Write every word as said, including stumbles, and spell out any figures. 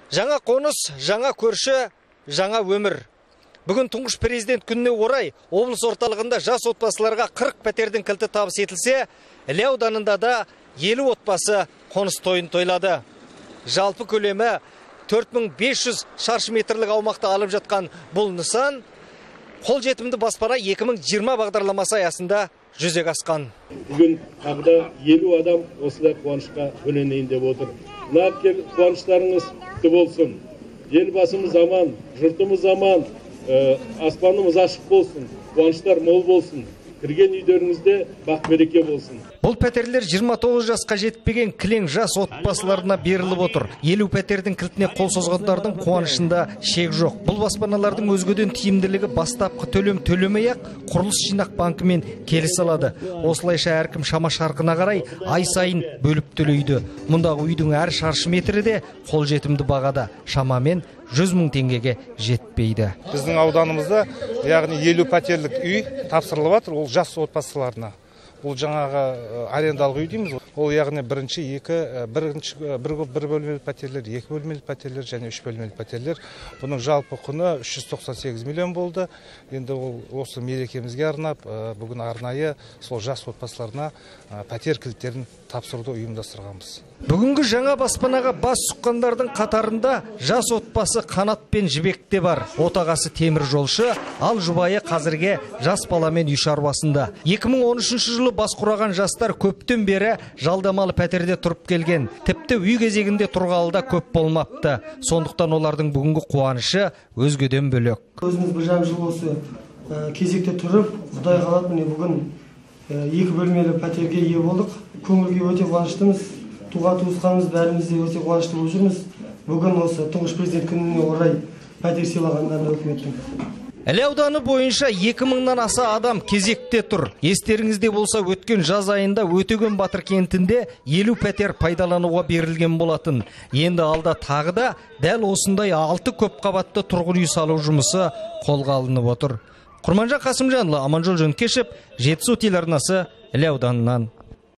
Жаңа қоныс, жаңа көрші, жаңа өмір. Бүгін тұңғыш президент күніне орай облыс орталығында жас отбасыларға қырық пәтердің кілті табыс етілсе, Іле ауданында да елу отбасы қоныс тойын тойлады. Жалпы көлемі төрт мың бес жүз шаршы метрлік аумақты алып жатқан бұл нысан қолжетімді баспана екі мың жиырма бағдарламасы аясында жүзеге асқан. Бүгін тағы елу адам осылай қуанышқа бөленейін деп отыр. Мына қуаныштарыңыз құтты болсын. Елбасымыз аман, жұртымыз аман, аспанымыз ашық болсын, қуаныштар мол болсын. Кірген үйдеріңізде бақ береке болсын. Бұл пәтерлер жиырма тоғыз жасқа жетпеген кілең жас отбасыларына беріліп отыр. елу пәтердің кілтіне қол созғандардың қуанышында шек жоқ. Бұл баспаналардың өзгеден тиімділігі бастапқы төлем төлемей-ақ құрылыс жинақ банкімен келісе алады. Осылайша әркім шама шарқына қарай ай сайын бөліп төлейді. Мұндағы үйдің әр шаршы метрі де қолжетімді бағада, шамамен жүз мың теңгеге жетпейді. Біздің ауданымызда яғни елу пәтерлік үй тапсырылып жатыр, ол жас отбасыларына. Бұл жаңағы арендалық үй дейміз. Ол яғни бірінші, екі, бірінші, бір, бір бөлмелі пәтерлер, екі бөлмелі пәтерлер және үш бөлмелі пәтерлер. Бұның жалпы құны үш жүз тоқсан сегіз миллион болды. Енді ол осы мерекемізге арнап, бүгін арнайы сол жас отбасыларына пәтер кілттерін тапсыруды ұйымдастырғанбыз. Бүгінгі жаңа баспанаға бас сұққандардың қатарында жас отбасы Қанат пен Жібек те бар. Отағасы темір жолшы, ал жұбайы қазірге жас баламен үй шаруасында. екі мың он үшінші жылы бас құраған жастар көптен бері жалдамалы пәтерде тұрып келген. Тіпті үй кезегінде тұрғалы да көп болмапты. Сондықтан олардың бүгінгі қуанышы өзгеден бөлек. Өзіміз бір жарым жыл осы кезекте тұрып, Құдай қалап міне бүгін екі бөлмелі пәтерге ие болдық. Көңілге өте қуаныштымыз. Туған туысқанымыз бәріміз де өте қуанышты болып жүрміз. Бүгін осы тұңғыш президент күніне орай пәтер сыйлағандарына үкіметтің. Іле ауданы бойынша екі мыңнан аса адам кезекте тұр. Естеріңізде болса, өткен жаз айында Өтеген Батыр кентінде елу пәтер пайдалануға берілген болатын. Енді алда тағы да дәл осындай алты көпқабатты тұрғын үй салу жұмысы қолға алынып отыр. Құрманжан Қасымжанұлы, Аманжол Жөнкешев, Жетісу телеарнасы, Іле ауданынан.